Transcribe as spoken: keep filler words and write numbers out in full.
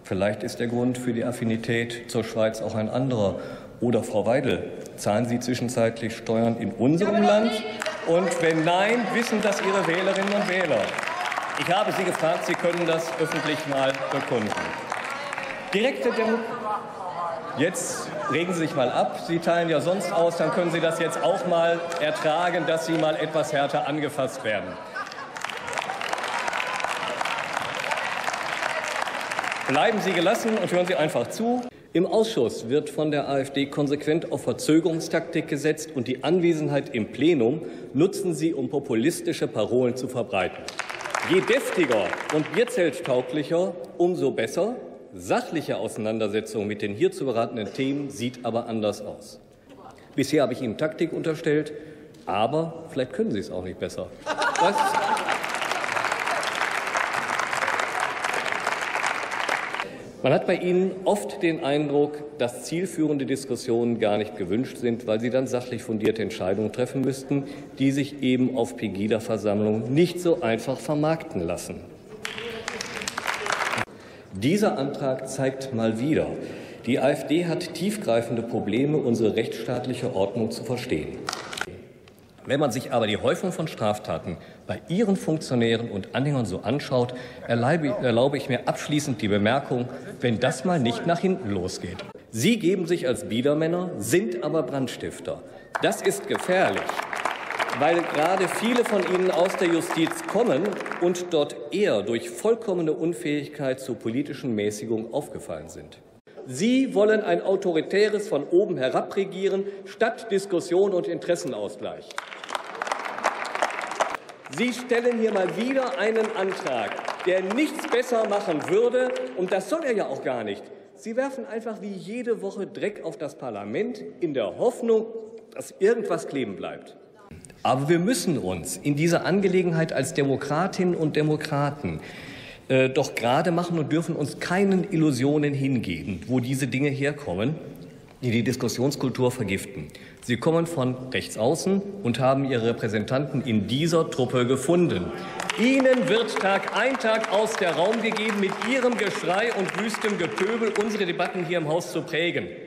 Vielleicht ist der Grund für die Affinität zur Schweiz auch ein anderer. Oder, Frau Weidel, zahlen Sie zwischenzeitlich Steuern in unserem Land? Und wenn nein, wissen das Ihre Wählerinnen und Wähler? Ich habe Sie gefragt, Sie können das öffentlich mal bekunden. Direkte Demo Jetzt regen Sie sich mal ab. Sie teilen ja sonst aus, dann können Sie das jetzt auch mal ertragen, dass Sie mal etwas härter angefasst werden. Bleiben Sie gelassen und hören Sie einfach zu. Im Ausschuss wird von der AfD konsequent auf Verzögerungstaktik gesetzt, und die Anwesenheit im Plenum nutzen sie, um populistische Parolen zu verbreiten. Je deftiger und bierzelttauglicher, umso besser. Sachliche Auseinandersetzung mit den hier zu beratenden Themen sieht aber anders aus. Bisher habe ich Ihnen Taktik unterstellt, aber vielleicht können Sie es auch nicht besser. Was? Man hat bei Ihnen oft den Eindruck, dass zielführende Diskussionen gar nicht gewünscht sind, weil Sie dann sachlich fundierte Entscheidungen treffen müssten, die sich eben auf Pegida-Versammlungen nicht so einfach vermarkten lassen. Dieser Antrag zeigt mal wieder, die AfD hat tiefgreifende Probleme, unsere rechtsstaatliche Ordnung zu verstehen. Wenn man sich aber die Häufung von Straftaten bei Ihren Funktionären und Anhängern so anschaut, erlaube ich mir abschließend die Bemerkung, wenn das mal nicht nach hinten losgeht. Sie geben sich als Biedermänner, sind aber Brandstifter. Das ist gefährlich, weil gerade viele von Ihnen aus der Justiz kommen und dort eher durch vollkommene Unfähigkeit zur politischen Mäßigung aufgefallen sind. Sie wollen ein autoritäres von oben herab Regieren statt Diskussion und Interessenausgleich. Sie stellen hier mal wieder einen Antrag, der nichts besser machen würde, und das soll er ja auch gar nicht. Sie werfen einfach wie jede Woche Dreck auf das Parlament in der Hoffnung, dass irgendwas kleben bleibt. Aber wir müssen uns in dieser Angelegenheit als Demokratinnen und Demokraten äh, doch gerade machen und dürfen uns keinen Illusionen hingeben, wo diese Dinge herkommen, die die Diskussionskultur vergiften. Sie kommen von rechts außen und haben ihre Repräsentanten in dieser Truppe gefunden. Ihnen wird Tag ein, Tag aus der Raum gegeben, mit Ihrem Geschrei und wüstem Gepöbel unsere Debatten hier im Haus zu prägen.